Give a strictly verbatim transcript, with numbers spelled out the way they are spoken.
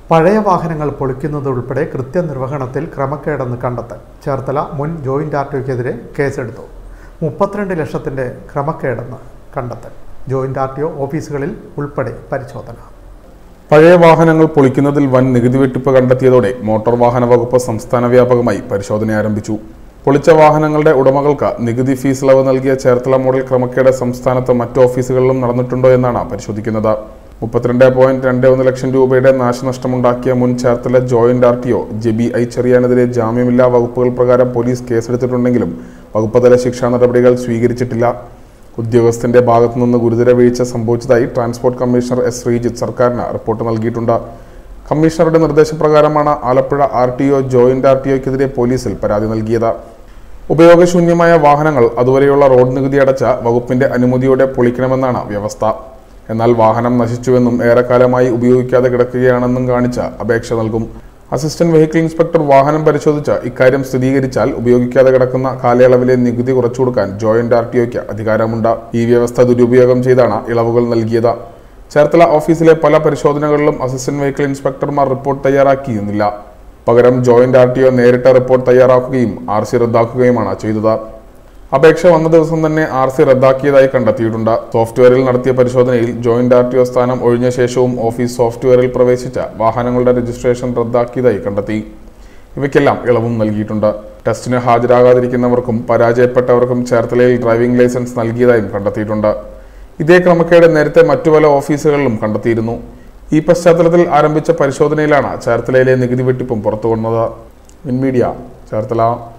പഴയ വാഹനങ്ങൾ പൊളിക്കുന്നതുൾപ്പെടെ കൃത്യനിർവഹണത്തിൽ ക്രമക്കേടെന്ന് കണ്ടെത്തൽ. ചേർത്തല മുൻ ജോയിന്റ് ആർ ടി ഒക്കെതിരെ കേസെടുത്തു. മുപ്പത്തിരണ്ട് ലക്ഷത്തിന്റെ ക്രമക്കേടെന്ന് കണ്ടെത്തൽ. ജോയിന്റ് ആർ ടി ഒ ഓഫീസുകളിൽ ഉൾപ്പെടെ പരിശോധന. പഴയ വാഹനങ്ങൾ പൊളിക്കുന്നതിൽ വൻ നികുതി വെട്ടിപ്പ് കണ്ടെത്തിയതോടെ മോട്ടോർ വാഹന വകുപ്പ് സംസ്ഥാന വ്യാപകമായി പരിശോധന ആരംഭിച്ചു. പൊളിച്ച വാഹനങ്ങളുടെ ഉടമകൾക്ക് നികുതി ഫീസ് ഇളവ് നൽകിയ ചേർത്തല മോഡൽ ക്രമക്കേട് സംസ്ഥാനത്ത് മറ്റു ഓഫീസുകളിലും നടന്നിട്ടുണ്ടോ എന്നാണ് പരിശോധിക്കുന്നത്. മുപ്പത്തിരണ്ട് പോയിന്റ് രണ്ട് ഒന്ന് ലക്ഷം രൂപയുടെ നാശനഷ്ടമുണ്ടാക്കിയ മുൻ Cherthala joint R T O Jeby I ചെറിയാനെതിരെ ജാമ്യമില്ലാ വകുപ്പുകൾ പ്രകാരം പോലീസ് കേസെടുത്തിട്ടുണ്ടെങ്കിലും വകുപ്പുതല ശിക്ഷാ നടപടികൾ സ്വീകരിച്ചിട്ടില്ല. ഉദ്യോഗസ്ഥന്റെ ഭാഗത്തുനിന്ന് ഗുരുതര വീഴ്ച സംഭവിച്ചതായി ട്രാൻസ്പോർട്ട് കമ്മീഷണർ എസ് ശ്രീജിത്ത് സർക്കാരിന് റിപ്പോർട്ട് നൽകിയിട്ടുണ്ട്. കമ്മീഷണറുടെ നിർദ്ദേശപ്രകാരമാണ് Alappuzha R T O joint R T ഒക്കെതിരെ പോലീസിൽ പരാതി നൽകിയത്. ഉപയോഗശൂന്യമായ വാഹനങ്ങൾ അതുവരെയുള്ള റോഡ് നികുതി അടച്ച വകുപ്പിന്റെ അനുമതിയോടെ പൊളിക്കണമെന്നാണ് വ്യവസ്ഥ. എന്നാൽ വാഹനം നശിച്ചുവെന്നും ഏറെക്കാലമായി ഉപയോഗിക്കാതെ കിടക്കുകയാണെന്നും കാണിച്ച് അപേക്ഷ നൽകും. അസിസ്റ്റന്റ് വെഹിക്കിൾ ഇൻസ്പെക്ടർ വാഹനം പരിശോധിച്ച് ഇക്കാര്യം സ്ഥിരീകരിച്ചാൽ ഉപയോഗിക്കാതെ കിടക്കുന്ന കാലയളവിലെ നികുതി കുറച്ചുകൊടുക്കാൻ ജോയിന്റ് ആർ ടി ഒയ്ക്ക് അധികാരമുണ്ട്. ഈ വ്യവസ്ഥ ദുരുപയോഗം ചെയ്താണ് ഇളവുകൾ നൽകിയത്. ചേർത്തല ഓഫീസിലെ പല പരിശോധനകളിലും അസിസ്റ്റന്റ് വെഹിക്കിൾ ഇൻസ്പെക്ടർമാർ റിപ്പോർട്ട് തയ്യാറാക്കിയിരുന്നില്ല. പകരം ജോയിന്റ് ആർ ടി ഒ നേരിട്ട് റിപ്പോർട്ട് തയ്യാറാക്കുകയും ആർ സി റദ്ദാക്കുകയുമാണ് ചെയ്തത്. അപേക്ഷ വന്ന ദിവസം തന്നെ ആർ സി റദ്ദാക്കിയതായി കണ്ടെത്തിയിട്ടുണ്ട്. സോഫ്റ്റ്വെയറിൽ നടത്തിയ പരിശോധനയിൽ ജോയിന്റ് ആർ ടി ഒ സ്ഥാനം ഒഴിഞ്ഞ ശേഷവും ഓഫീസ് സോഫ്റ്റ്വെയറിൽ പ്രവേശിച്ച വാഹനങ്ങളുടെ രജിസ്ട്രേഷൻ റദ്ദാക്കിയതായി കണ്ടെത്തി. ഇവയ്ക്കെല്ലാം ഇളവും നൽകിയിട്ടുണ്ട്. ടെസ്റ്റിന് ഹാജരാകാതിരിക്കുന്നവർക്കും പരാജയപ്പെട്ടവർക്കും ചേർത്തലയിൽ ഡ്രൈവിംഗ് ലൈസൻസ് നൽകിയതായും കണ്ടെത്തിയിട്ടുണ്ട്. ഇതേ ക്രമക്കേട് നേരത്തെ മറ്റു പല ഓഫീസുകളിലും കണ്ടെത്തിയിരുന്നു. ഈ പശ്ചാത്തലത്തിൽ ആരംഭിച്ച പരിശോധനയിലാണ് ചേർത്തലയിലെ നികുതി വെട്ടിപ്പും പുറത്തുകൊണ്ടത്. മിൻ മീഡിയ, ചേർത്തല.